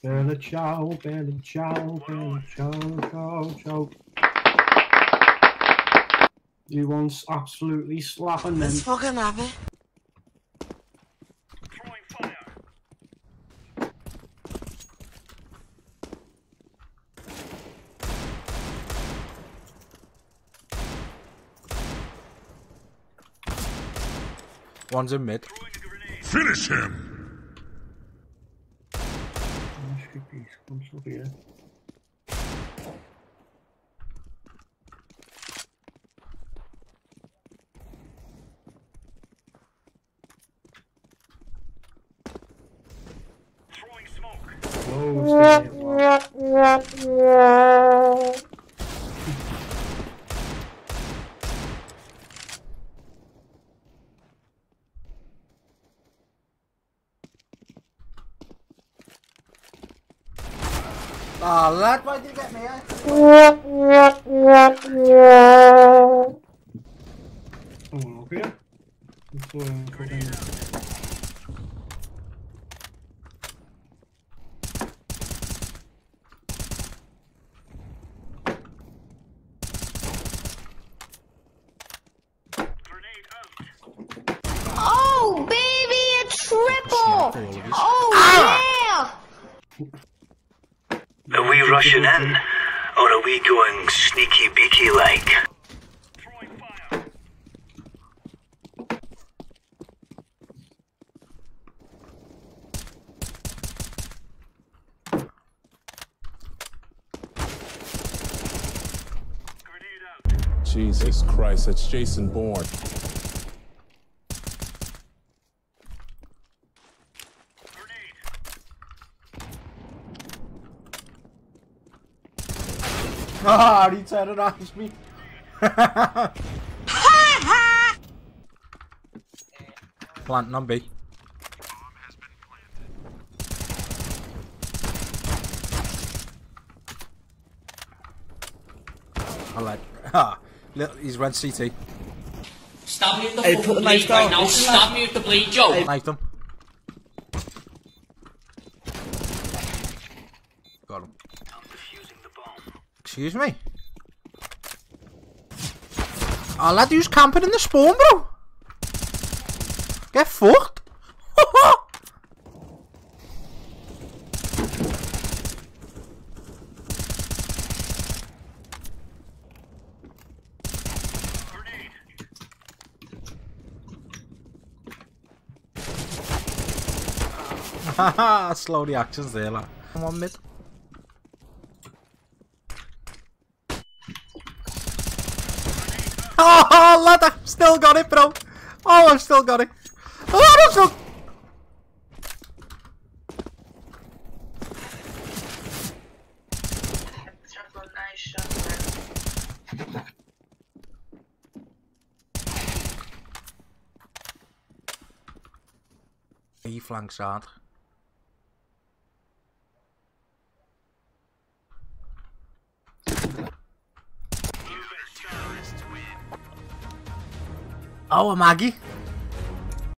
Bella ciao, bella ciao, bella ciao, ciao, ciao. You once absolutely slapping them. Let's fucking have it. One's in mid. Finish him! Come over here. Throwing smoke. Ah, lad, why did you get me? Someone over here. Oh, baby, a triple! Oh, yeah! Are we rushing in, or are we going sneaky beaky like? Throwing fire. Grenade out. Jesus Christ, that's Jason Bourne. Grenade. Ah, he turned it on me. Planting on B. I like. Ah, he's red CT. Stab me with the Hey, fucking put the blade knife right down. now. Stab me with the blade, Joe. Knifed him. Got him. I'm defusing the bomb. Excuse me. Oh, lad, who's camping in the spawn, bro? Get fucked. Haha, slow the actions there, lad. Come on, mid. Oh, lad, I've still got it, bro. Oh, I've still got it. Oh, I'm still... He flanks hard. Oh, a Maggie.